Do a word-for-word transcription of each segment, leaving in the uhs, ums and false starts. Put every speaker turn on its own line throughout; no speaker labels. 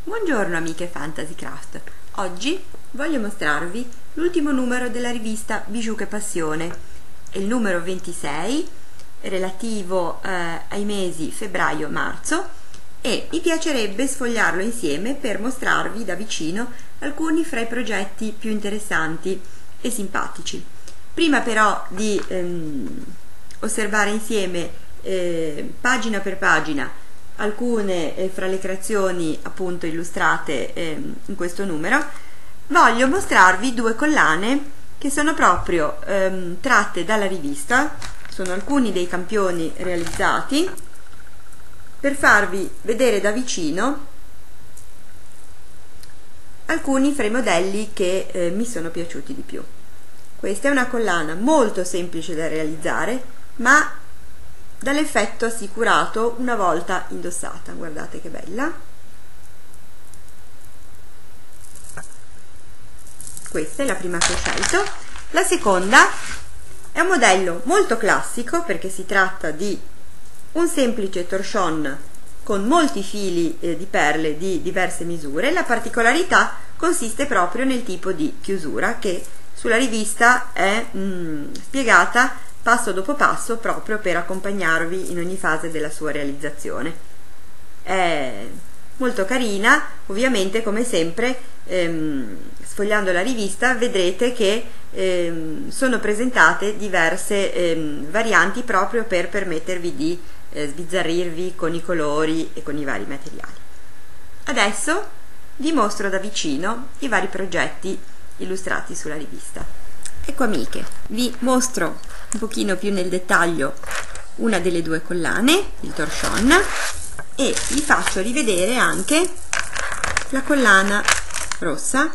Buongiorno amiche Fantasycraft, oggi voglio mostrarvi l'ultimo numero della rivista Bijou che Passione, è il numero ventisei relativo eh, ai mesi febbraio-marzo e mi piacerebbe sfogliarlo insieme per mostrarvi da vicino alcuni fra i progetti più interessanti e simpatici. Prima però di ehm, osservare insieme eh, pagina per pagina alcune eh, fra le creazioni appunto illustrate eh, in questo numero, voglio mostrarvi due collane che sono proprio ehm, tratte dalla rivista. Sono alcuni dei campioni realizzati per farvi vedere da vicino alcuni fra i modelli che eh, mi sono piaciuti di più. Questa è una collana molto semplice da realizzare, ma dall'effetto assicurato una volta indossata. Guardate che bella. Questa è la prima che ho scelto. La seconda è un modello molto classico perché si tratta di un semplice torchon con molti fili eh, di perle di diverse misure. La particolarità consiste proprio nel tipo di chiusura che sulla rivista è mm, spiegata passo dopo passo proprio per accompagnarvi in ogni fase della sua realizzazione. È molto carina, ovviamente come sempre ehm, sfogliando la rivista vedrete che ehm, sono presentate diverse ehm, varianti proprio per permettervi di eh, sbizzarrirvi con i colori e con i vari materiali. Adesso vi mostro da vicino i vari progetti illustrati sulla rivista. Ecco amiche, vi mostro un pochino più nel dettaglio una delle due collane, il torchon, e vi faccio rivedere anche la collana rossa.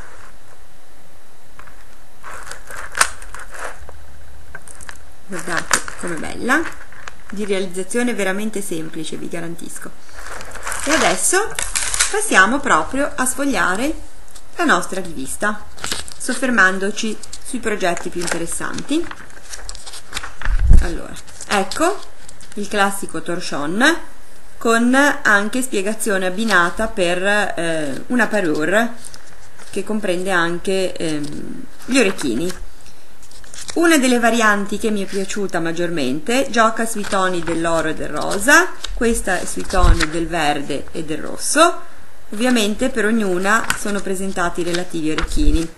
Guardate com'è bella, di realizzazione veramente semplice, vi garantisco. E adesso passiamo proprio a sfogliare la nostra rivista, soffermandoci sui progetti più interessanti. Allora, ecco il classico torchon con anche spiegazione abbinata per eh, una parure che comprende anche ehm, gli orecchini. Una delle varianti che mi è piaciuta maggiormente gioca sui toni dell'oro e del rosa, questa è sui toni del verde e del rosso. Ovviamente per ognuna sono presentati i relativi orecchini.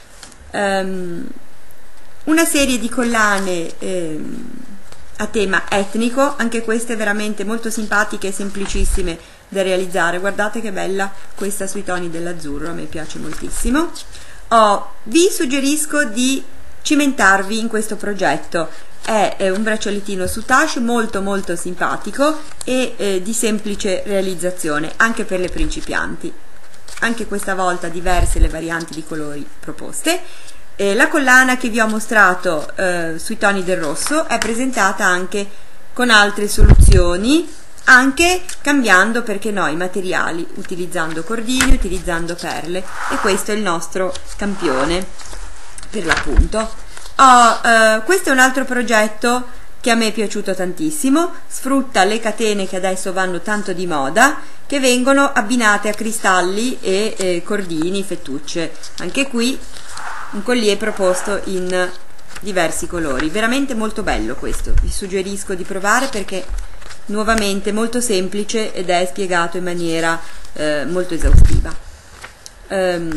Um, una serie di collane um, a tema etnico, anche queste veramente molto simpatiche e semplicissime da realizzare. Guardate che bella questa sui toni dell'azzurro, a me piace moltissimo. Oh, vi suggerisco di cimentarvi in questo progetto. È, è un braccialettino su tache molto molto simpatico e eh, di semplice realizzazione anche per le principianti. Anche questa volta diverse le varianti di colori proposte. Eh, la collana che vi ho mostrato eh, sui toni del rosso è presentata anche con altre soluzioni, anche cambiando, perché no, i materiali, utilizzando cordini, utilizzando perle, e questo è il nostro campione per l'appunto. Oh, eh, questo è un altro progetto che a me è piaciuto tantissimo, sfrutta le catene che adesso vanno tanto di moda, che vengono abbinate a cristalli e eh, cordini, fettucce. Anche qui un collier proposto in diversi colori, veramente molto bello questo, vi suggerisco di provare perché nuovamente molto semplice ed è spiegato in maniera eh, molto esaustiva. Um,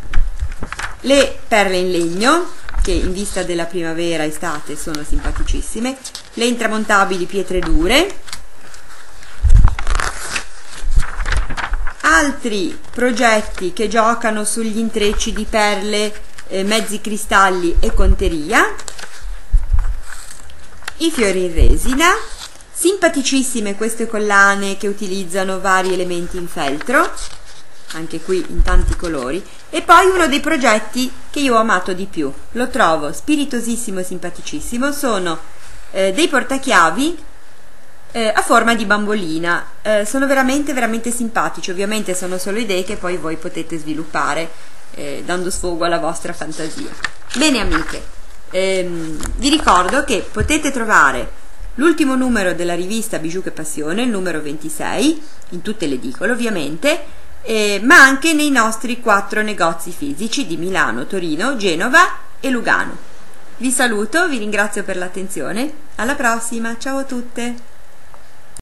le perle in legno, che in vista della primavera estate sono simpaticissime, le intramontabili pietre dure, altri progetti che giocano sugli intrecci di perle, eh, mezzi cristalli e conteria, i fiori in resina, simpaticissime queste collane che utilizzano vari elementi in feltro, anche qui in tanti colori, e poi uno dei progetti che io ho amato di più, lo trovo spiritosissimo e simpaticissimo, sono eh, dei portachiavi eh, a forma di bambolina. Eh, sono veramente veramente simpatici, ovviamente sono solo idee che poi voi potete sviluppare eh, dando sfogo alla vostra fantasia. Bene amiche, ehm, vi ricordo che potete trovare l'ultimo numero della rivista Bijou che Passione, il numero ventisei, in tutte le edicole ovviamente, eh, ma anche nei nostri quattro negozi fisici di Milano, Torino, Genova e Lugano. Vi saluto, vi ringrazio per l'attenzione, alla prossima, ciao a tutte!